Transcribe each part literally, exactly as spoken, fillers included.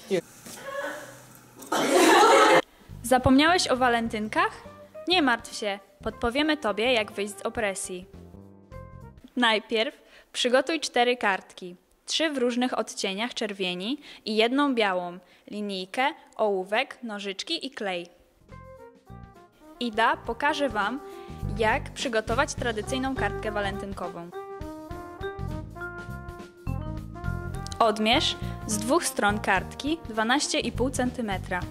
Zapomniałeś o walentynkach? Nie martw się, podpowiemy Tobie, jak wyjść z opresji. Najpierw przygotuj cztery kartki, trzy w różnych odcieniach czerwieni i jedną białą, linijkę, ołówek, nożyczki i klej. Ida pokaże Wam, jak przygotować tradycyjną kartkę walentynkową. Odmierz z dwóch stron kartki dwanaście i pół centymetra.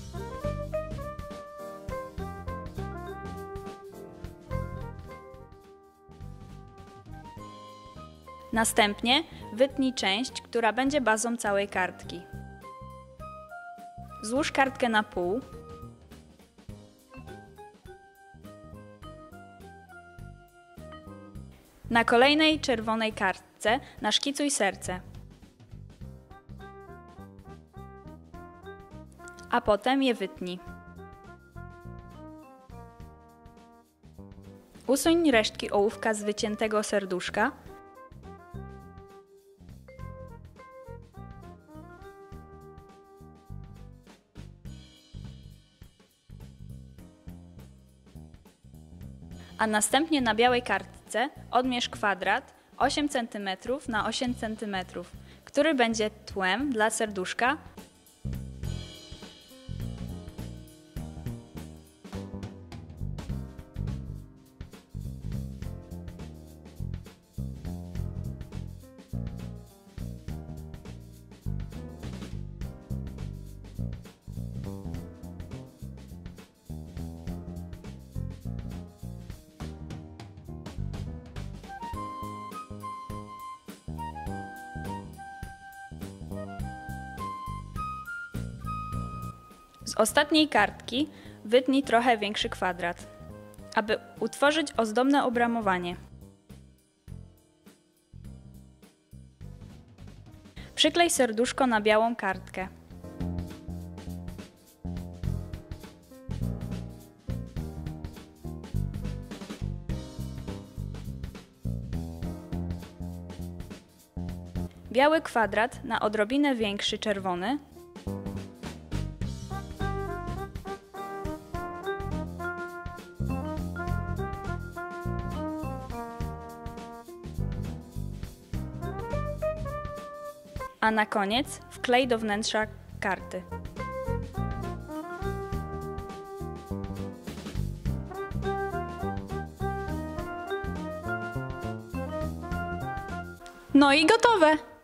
Następnie wytnij część, która będzie bazą całej kartki. Złóż kartkę na pół. Na kolejnej czerwonej kartce naszkicuj serce. A potem je wytnij. Usuń resztki ołówka z wyciętego serduszka. A następnie na białej kartce odmierz kwadrat osiem centymetrów na osiem centymetrów, który będzie tłem dla serduszka. Z ostatniej kartki wytnij trochę większy kwadrat, aby utworzyć ozdobne obramowanie. Przyklej serduszko na białą kartkę. Biały kwadrat na odrobinę większy czerwony. A na koniec wklej do wnętrza karty. No i gotowe!